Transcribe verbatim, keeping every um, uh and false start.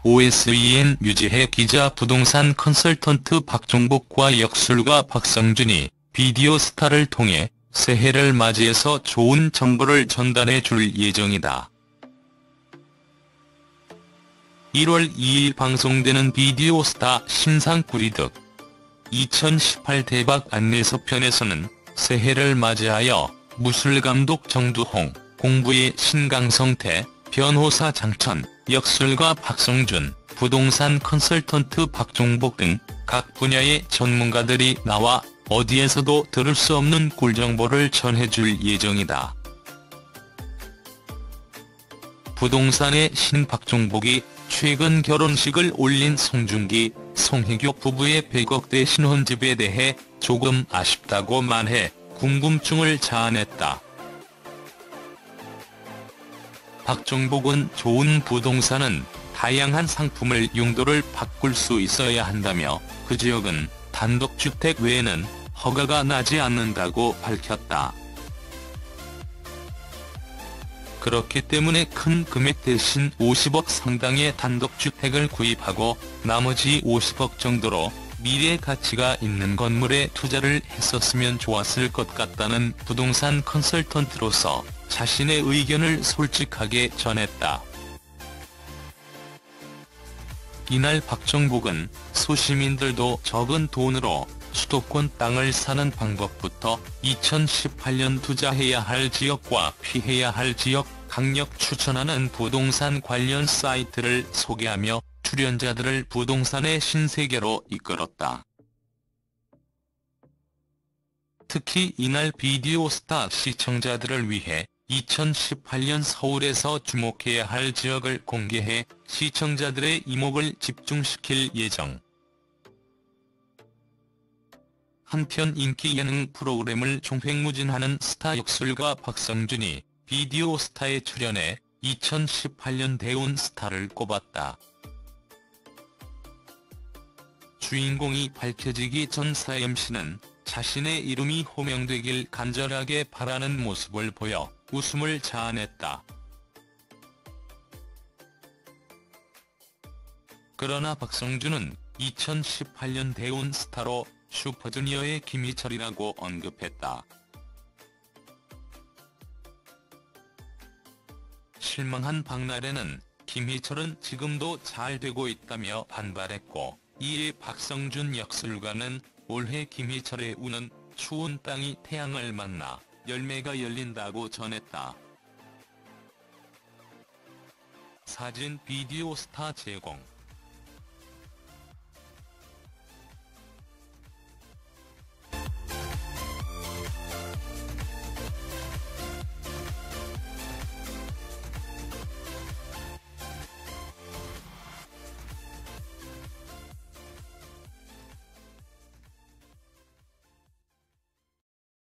오에스이엔 뮤지혜 기자 부동산 컨설턴트 박종복과 역술가 박성준이 비디오 스타를 통해 새해를 맞이해서 좋은 정보를 전달해 줄 예정이다. 일월 이일 방송되는 비디오 스타 신상구리득 이천십팔 대박 안내서 편에서는 새해를 맞이하여 무술감독 정두홍, 공부의 신강성태, 변호사 장천, 역술가 박성준, 부동산 컨설턴트 박종복 등 각 분야의 전문가들이 나와 어디에서도 들을 수 없는 꿀정보를 전해줄 예정이다. 부동산의 신 박종복이 최근 결혼식을 올린 송중기, 송혜교 부부의 백억대 신혼집에 대해 조금 아쉽다고 말해 궁금증을 자아냈다. 박종복은 좋은 부동산은 다양한 상품을 용도를 바꿀 수 있어야 한다며 그 지역은 단독주택 외에는 허가가 나지 않는다고 밝혔다. 그렇기 때문에 큰 금액 대신 오십억 상당의 단독주택을 구입하고 나머지 오십억 정도로 미래 가치가 있는 건물에 투자를 했었으면 좋았을 것 같다는 부동산 컨설턴트로서 자신의 의견을 솔직하게 전했다. 이날 박종복은 소시민들도 적은 돈으로 수도권 땅을 사는 방법부터 이천십팔 년 투자해야 할 지역과 피해야 할 지역 강력 추천하는 부동산 관련 사이트를 소개하며 출연자들을 부동산의 신세계로 이끌었다. 특히 이날 비디오 스타 시청자들을 위해 이천십팔 년 서울에서 주목해야 할 지역을 공개해 시청자들의 이목을 집중시킬 예정. 한편 인기 예능 프로그램을 종횡무진하는 스타 역술가 박성준이 비디오 스타에 출연해 이천십팔 년 대운 스타를 꼽았다. 주인공이 밝혀지기 전 사 엠씨는 자신의 이름이 호명되길 간절하게 바라는 모습을 보여 웃음을 자아냈다. 그러나 박성준은 이천십팔 년 대운 스타로 슈퍼주니어의 김희철이라고 언급했다. 실망한 박나래는 김희철은 지금도 잘 되고 있다며 반발했고, 이에 박성준 역술가는 올해 김희철의 운은 추운 땅이 태양을 만나 열매가 열린다고 전했다. 사진 비디오 스타 제공.